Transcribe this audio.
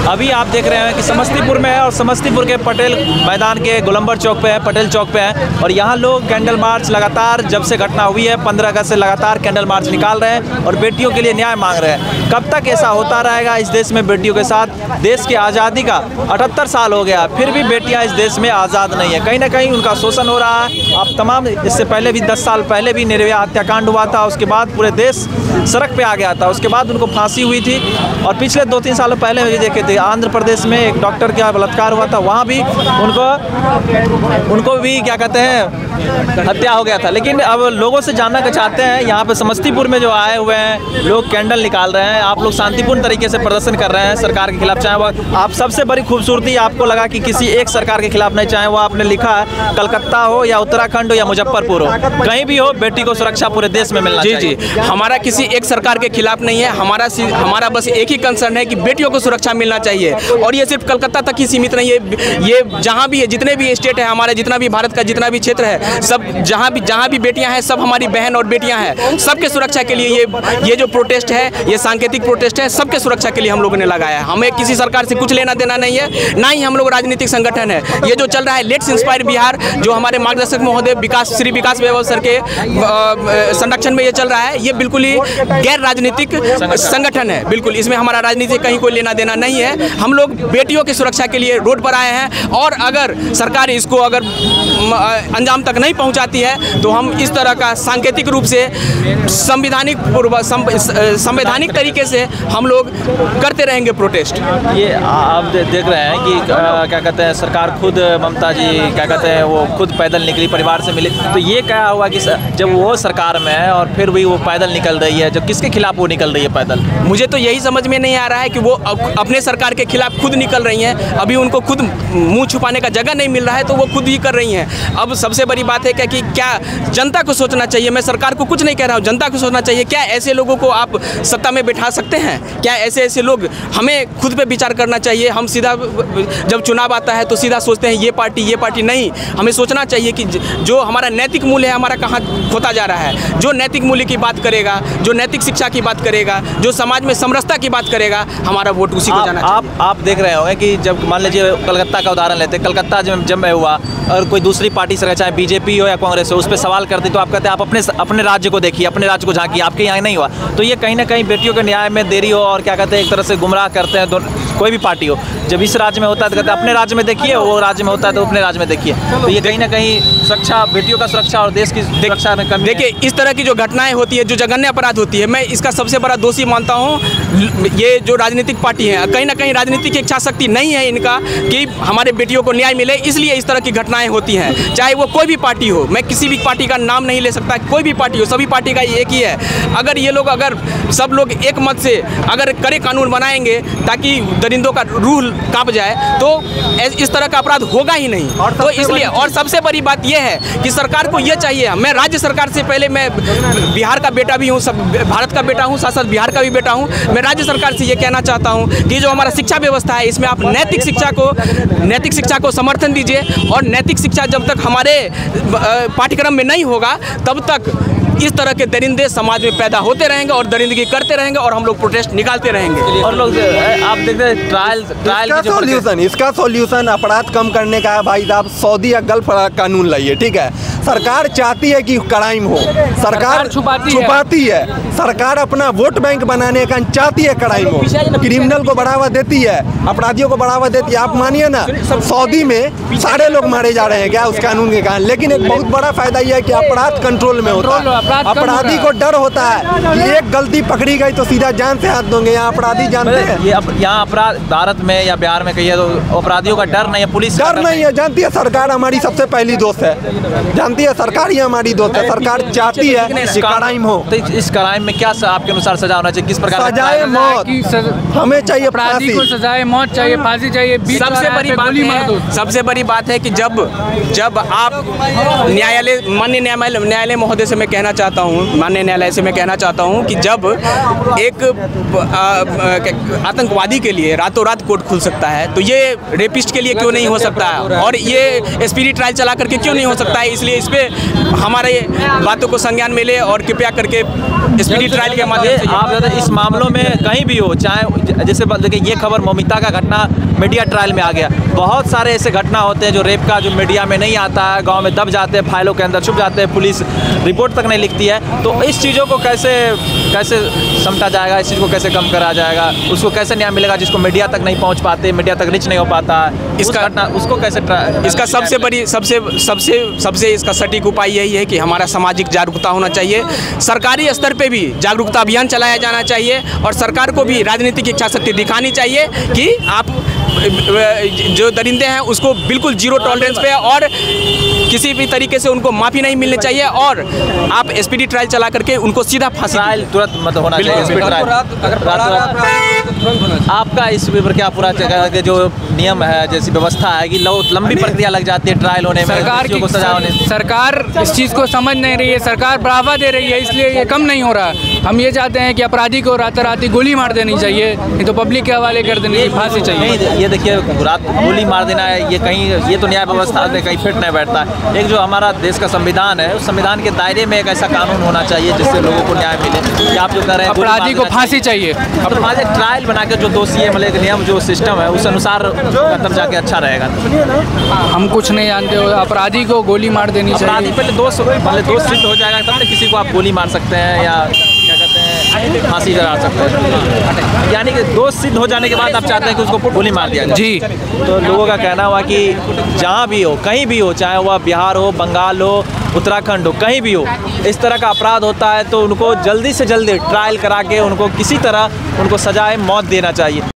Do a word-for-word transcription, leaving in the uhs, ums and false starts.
अभी आप देख रहे हैं कि समस्तीपुर में है और समस्तीपुर के पटेल मैदान के गोलंबर चौक पे है, पटेल चौक पे है और यहाँ लोग कैंडल मार्च लगातार जब से घटना हुई है पंद्रह अगस्त से लगातार कैंडल मार्च निकाल रहे हैं और बेटियों के लिए न्याय मांग रहे हैं। कब तक ऐसा होता रहेगा इस देश में बेटियों के साथ? देश की आज़ादी का अठहत्तर साल हो गया, फिर भी बेटियाँ इस देश में आज़ाद नहीं है। कहीं ना कहीं उनका शोषण हो रहा है। आप तमाम इससे पहले भी दस साल पहले भी निर्भया हत्याकांड हुआ था, उसके बाद पूरे देश सड़क पे आ गया था, उसके बाद उनको फांसी हुई थी। और पिछले दो तीन सालों पहले भी देखे थे आंध्र प्रदेश में एक डॉक्टर का बलात्कार हुआ था, वहाँ भी उनको उनको भी क्या कहते हैं हत्या हो गया था। लेकिन अब लोगों से जानना चाहते हैं, यहाँ पे समस्तीपुर में जो आए हुए हैं लोग कैंडल निकाल रहे हैं, आप लोग शांतिपूर्ण तरीके से प्रदर्शन कर रहे हैं सरकार के खिलाफ, चाहे वो आप सबसे बड़ी खूबसूरती आपको लगा कि किसी एक सरकार के खिलाफ नहीं, चाहे वो आपने लिखा है कलकत्ता हो या उत्तराखंड हो या मुजफ्फरपुर हो, कहीं भी हो बेटी को सुरक्षा पूरे देश में मिलना चाहिए। जी जी, हमारा किसी एक सरकार के खिलाफ नहीं है, हमारा हमारा बस एक ही कंसर्न है कि बेटियों को सुरक्षा मिलना चाहिए। और ये सिर्फ कलकत्ता तक ही सीमित नहीं है, ये जहाँ भी है, जितने भी स्टेट है हमारे, जितना भी भारत का जितना भी क्षेत्र है, सब जहाँ भी जहाँ भी बेटियां हैं सब हमारी बहन और बेटियां हैं। सबके सुरक्षा के लिए ये ये जो प्रोटेस्ट है, ये सांकेतिक प्रोटेस्ट है, सबके सुरक्षा के लिए हम लोगों ने लगाया है। हमें किसी सरकार से कुछ लेना देना नहीं है, ना ही हम लोग राजनीतिक संगठन है। ये जो चल रहा है लेट्स इंस्पायर बिहार, जो हमारे मार्गदर्शक महोदय विकास श्री विकास वैभव सर के संरक्षण में ये चल रहा है, ये बिल्कुल ही गैर राजनीतिक संगठन है। बिल्कुल इसमें हमारा राजनीति कहीं कोई लेना देना नहीं है। हम लोग बेटियों की सुरक्षा के लिए रोड पर आए हैं और अगर सरकार इसको अगर अंजाम तक नहीं पहुंचाती है तो हम इस तरह का सांकेतिक रूप से संवैधानिक संवैधानिक तरीके से हम लोग करते रहेंगे प्रोटेस्ट। ये आप देख रहे हैं कि क्या कहते हैं सरकार खुद ममता जी क्या कहते हैं वो खुद पैदल निकली, परिवार से मिली, तो ये क्या हुआ कि जब वो सरकार में है और फिर भी वो पैदल निकल रही है, जब किसके खिलाफ वो निकल रही है पैदल? मुझे तो यही समझ में नहीं आ रहा है कि वो अपने सरकार के खिलाफ खुद निकल रही हैं। अभी उनको खुद मुंह छुपाने का जगह नहीं मिल रहा है तो वो खुद ही कर रही हैं। अब सबसे बड़ी बात है क्या कि क्या जनता को सोचना चाहिए, मैं सरकार को कुछ नहीं कह रहा हूँ, जनता को सोचना चाहिए। क्या ऐसे लोगों को आप सत्ता में बैठा सकते हैं? क्या ऐसे ऐसे लोग, हमें खुद पे विचार करना चाहिए। हम सीधा जब चुनाव आता है तो सीधा सोचते हैं ये पार्टी ये पार्टी, नहीं, हमें सोचना चाहिए कि जो हमारा नैतिक मूल्य है हमारा कहाँ खोता जा रहा है। जो नैतिक मूल्य की बात करेगा, जो नैतिक शिक्षा की बात करेगा, जो समाज में समरसता की बात करेगा, हमारा वोट उसी को जाना चाहिए। आप आप देख रहे होंगे कि जब मान लीजिए कलकत्ता का उदाहरण लेते हैं, कलकत्ता जब जब हुआ और कोई दूसरी पार्टी से चाहे बीजेपी हो या कांग्रेस हो उस पर सवाल करते तो आप कहते हैं आप अपने अपने राज्य को देखिए, अपने राज्य को झांकिए, आपके यहाँ नहीं हुआ। तो ये कहीं ना कहीं बेटियों के न्याय में देरी हो और क्या कहते हैं एक तरह से गुमराह करते हैं कोई भी पार्टी हो। जब इस राज्य में होता है तो कहते हैं अपने राज्य में देखिए, वो राज्य में होता है तो अपने राज्य में देखिए। तो ये कहीं ना कहीं सुरक्षा, बेटियों का सुरक्षा और देश की सुरक्षा में कमी। देखिए इस तरह की जो घटनाएं होती है, जो जघन्य अपराध होती है, मैं इसका सबसे बड़ा दोषी मानता हूँ ये जो राजनीतिक पार्टी है। कहीं ना कहीं राजनीतिक इच्छा शक्ति नहीं है इनका कि हमारे बेटियों को न्याय मिले, इसलिए इस तरह की घटनाएं होती हैं। चाहे वो कोई भी पार्टी हो, मैं किसी भी पार्टी का नाम नहीं ले सकता, कोई भी पार्टी हो, सभी पार्टी का एक ही है। अगर ये लोग अगर सब लोग एक मत से अगर कड़े कानून बनाएंगे ताकि दरिंदों का रूह कांप जाए तो इस तरह का अपराध होगा ही नहीं। तो इसलिए और सबसे बड़ी बात यह है कि सरकार को यह चाहिए, मैं राज्य सरकार से पहले, मैं बिहार का बेटा भी हूँ, सब भारत का बेटा हूँ, साथ साथ बिहार का भी बेटा हूँ, मैं राज्य सरकार से ये कहना चाहता हूँ कि जो हमारा शिक्षा व्यवस्था है इसमें आप नैतिक शिक्षा को नैतिक शिक्षा को समर्थन दीजिए। और नैतिक शिक्षा जब तक हमारे पाठ्यक्रम में नहीं होगा तब तक इस तरह के दरिंदे समाज में पैदा होते रहेंगे और दरिंदगी करते रहेंगे और हम लोग प्रोटेस्ट निकालते रहेंगे। और लोग आप देखते हैं ट्रायल ट्रायल इसका सॉल्यूशन इसका सॉल्यूशन अपराध कम करने का है भाई साहब। सऊदी या गल्फ कानून लाइए, ठीक है। सरकार चाहती है कि क्राइम हो, सरकार छुपाती, छुपाती है, है। सरकार अपना वोट बैंक बनाने का चाहती है क्राइम हो, क्रिमिनल को बढ़ावा देती है, अपराधियों को बढ़ावा देती है। आप मानिए ना सऊदी में सारे लोग मारे जा रहे हैं क्या उस कानून के कारण, लेकिन एक बहुत बड़ा फायदा यह है कि अपराध कंट्रोल में होता है। अपराधी को डर होता है कि एक गलती पकड़ी गई तो सीधा जान से हाथ दोगे, यहाँ अपराधी जानते हैं। ये यहाँ अपराध भारत में या बिहार में कहिए तो अपराधियों का डर नहीं है, पुलिस डर नहीं है। जानती है सरकार हमारी सबसे पहली दोस्त है, जानती है सरकार ही हमारी दोस्त है। सरकार चाहती है कि क्राइम हो। तो इस क्राइम में क्या आपके अनुसार सजा होना चाहिए, किस प्रकार? सजाए मौत हमें चाहिए, अपराधी को सजाए मौत चाहिए, फांसी चाहिए। सबसे बड़ी बात है सबसे बड़ी बात है कि जब जब आप न्यायालय माननीय न्यायालय न्यायालय महोदय से मैं कहना चाहता हूँ माननीय न्यायालय से मैं कहना चाहता हूँ कि जब एक आतंकवादी के लिए रातों रात कोर्ट खुल सकता है तो ये रेपिस्ट के लिए क्यों नहीं हो सकता है, और ये स्पिरिट ट्रायल चला करके क्यों नहीं हो सकता है। इसलिए इस पे हमारे बातों को संज्ञान में ले और कृपया करके स्पीडी ट्रायल के माध्यम से आप ज़्यादा इस मामलों में कहीं भी हो, चाहे जैसे देखिए ये खबर मौमिता का घटना मीडिया ट्रायल में आ गया, बहुत सारे ऐसे घटना होते हैं जो रेप का जो मीडिया में नहीं आता है, गांव में दब जाते हैं, फाइलों के अंदर छुप जाते हैं, पुलिस रिपोर्ट तक नहीं लिखती है। तो इस चीज़ों को कैसे कैसे समझा जाएगा, इस चीज़ को कैसे कम करा जाएगा, उसको कैसे न्याय मिलेगा जिसको मीडिया तक नहीं पहुँच पाते, मीडिया तक रीच नहीं हो पाता है, इसका घटना उसको कैसे इसका सबसे बड़ी सबसे सबसे सबसे इसका सटीक उपाय यही है कि हमारा सामाजिक जागरूकता होना चाहिए। सरकारी स्तर पे भी जागरूकता अभियान चलाया जाना चाहिए और सरकार को भी राजनीतिक इच्छा शक्ति दिखानी चाहिए कि आप जो दरिंदे हैं उसको बिल्कुल जीरो टॉलरेंस पे और किसी भी तरीके से उनको माफ़ी नहीं मिलनी चाहिए और आप स्पीडी ट्रायल चला करके उनको सीधा फांसी ट्रायल तुरंत मतलब होना चाहिए। स्पीड ट्रायल आपका इस पर क्या पूरा जगह के जो नियम है, जैसी व्यवस्था है कि लंबी प्रक्रिया लग जाती है ट्रायल होने में, सरकार की को सजा होने में। सरकार इस चीज़ को समझ नहीं रही है, सरकार बढ़ावा दे रही है, इसलिए ये कम नहीं हो रहा। हम ये चाहते हैं कि अपराधी को रात रात गोली मार देनी चाहिए, नहीं तो पब्लिक के हवाले कर देनी चाहिए, फांसी चाहिए। ये देखिए रात गोली मार देना है, ये कहीं ये तो न्याय व्यवस्था में कहीं फिट नहीं बैठता है। एक जो हमारा देश का संविधान है, उस संविधान के दायरे में एक ऐसा कानून होना चाहिए जिससे लोगों को न्याय मिले। कि आप जो कह रहे हैं अपराधी को फांसी चाहिए, अपराधी ट्रायल बना के जो दोषी है, मतलब नियम जो सिस्टम है उस अनुसार तब जाके अच्छा रहेगा। हम कुछ नहीं जानते हो, अपराधी को गोली मार देनी चाहिए। अपराधी पहले दोष मतलब दोष सिद्ध हो जाएगा तब तक किसी को आप गोली मार सकते हैं या क्या कहते हैं फांसी करा सकते हैं। यानी कि दोष सिद्ध हो जाने के बाद आप चाहते हैं कि उसको गोली मार दिया जाए। जी, तो लोगों का कहना हुआ कि जहाँ भी हो, कहीं भी हो, चाहे वह बिहार हो, बंगाल हो, उत्तराखंड हो, कहीं भी हो, इस तरह का अपराध होता है तो उनको जल्दी से जल्दी ट्रायल करा के उनको किसी तरह उनको सजाए मौत देना चाहिए।